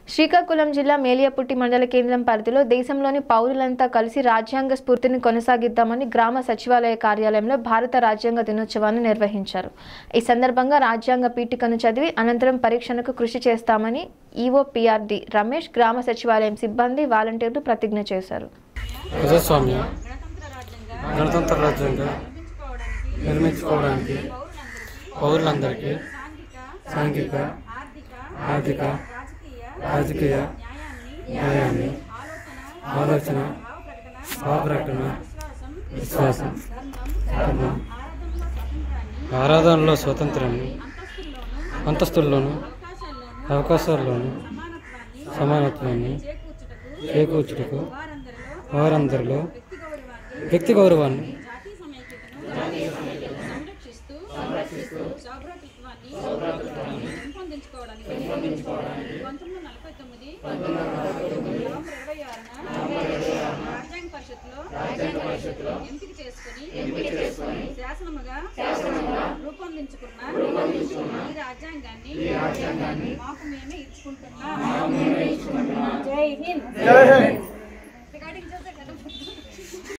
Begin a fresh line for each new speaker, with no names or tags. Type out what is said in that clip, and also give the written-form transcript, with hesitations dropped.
శ్రీకాకుళం జిల్లా మేలియాపుట్టి మండల కేంద్రం పరిధిలో దేశంలోని పౌరులంతా కలిసి రాజ్యాంగ స్ఫూర్తిని కొనసాగిద్దామని గ్రామ సచివాలయ కార్యాలయంలో భారత రాజ్యాంగ దినోత్సవాన్ని నిర్వహించారు। ఈ సందర్భంగా రాజ్యాంగ పీఠికను చదివి అనంతరం పరీక్షలకు కృషి చేస్తామని ఈవో పిఆర్డి రమేష్ గ్రామ సచివాలయం సిబ్బంది వాలంటీర్లు ప్రతిజ్ఞ చేశారు।
గణతంత్ర రాజ్యాంగం నిర్మించుకోవడానికి పౌరులందరికీ సాంఘిక ఆర్థిక రాజకీయ న్యాయాన్ని ఆలోచన భావప్రకటన విశ్వాసం ధర్మం ఆరాధనలో స్వాతంత్రాన్ని అంతస్తుల్లోనూ అవకాశాల్లోనూ సమానత్వాన్ని చేకూర్చుటకు వారందరిలో వ్యక్తి గౌరవాన్ని
ఎంపిక చేసుకొని శాసనముగా రూపొందించుకున్న ఈ రాజ్యాంగాన్ని మాకు మేమే ఇచ్చుకుంటున్నాం। జై హింద్।